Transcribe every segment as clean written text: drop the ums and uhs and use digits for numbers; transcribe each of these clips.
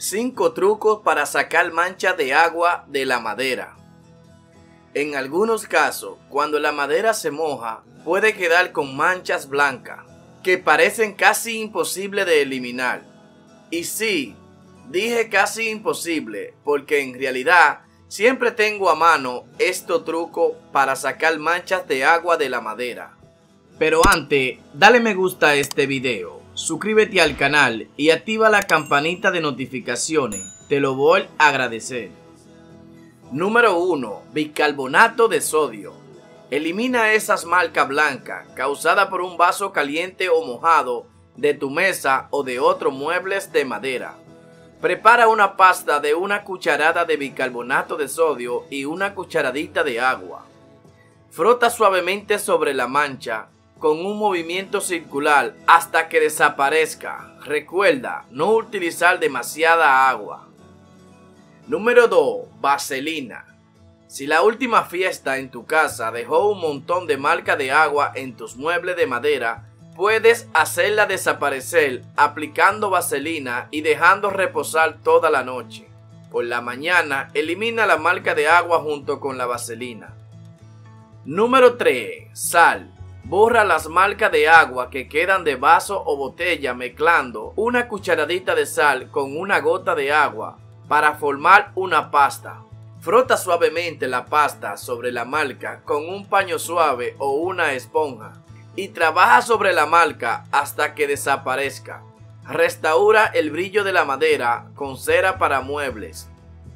5 trucos para sacar manchas de agua de la madera. En algunos casos, cuando la madera se moja, puede quedar con manchas blancas, que parecen casi imposible de eliminar. Y sí, dije casi imposible, porque en realidad siempre tengo a mano estos trucos para sacar manchas de agua de la madera. Pero antes, dale me gusta a este video, suscríbete al canal y activa la campanita de notificaciones, te lo voy a agradecer. Número 1. Bicarbonato de sodio. Elimina esas marcas blancas causadas por un vaso caliente o mojado de tu mesa o de otros muebles de madera. Prepara una pasta de una cucharada de bicarbonato de sodio y una cucharadita de agua. Frota suavemente sobre la mancha con un movimiento circular hasta que desaparezca. Recuerda no utilizar demasiada agua. Número 2. Vaselina. Si la última fiesta en tu casa dejó un montón de marca de agua en tus muebles de madera, puedes hacerla desaparecer aplicando vaselina y dejando reposar toda la noche. Por la mañana, elimina la marca de agua junto con la vaselina. Número 3. Sal. Borra las marcas de agua que quedan de vaso o botella mezclando una cucharadita de sal con una gota de agua para formar una pasta. Frota suavemente la pasta sobre la marca con un paño suave o una esponja y trabaja sobre la marca hasta que desaparezca. Restaura el brillo de la madera con cera para muebles.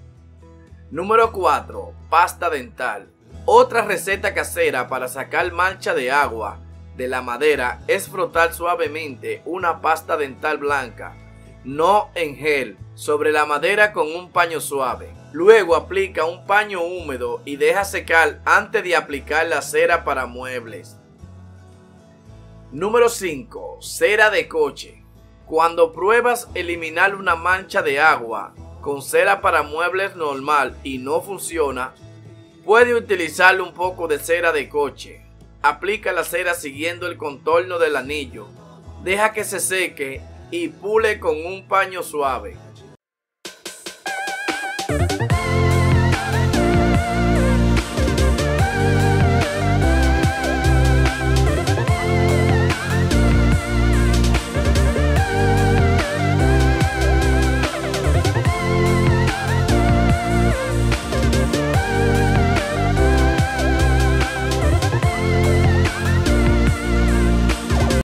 Número 4. Pasta dental. Otra receta casera para sacar mancha de agua de la madera es frotar suavemente una pasta dental blanca, no en gel, sobre la madera con un paño suave. Luego aplica un paño húmedo y deja secar antes de aplicar la cera para muebles. Número 5. Cera de coche. Cuando pruebas eliminar una mancha de agua con cera para muebles normal y no funciona, puede utilizar un poco de cera de coche. Aplica la cera siguiendo el contorno del anillo. Deja que se seque y pule con un paño suave.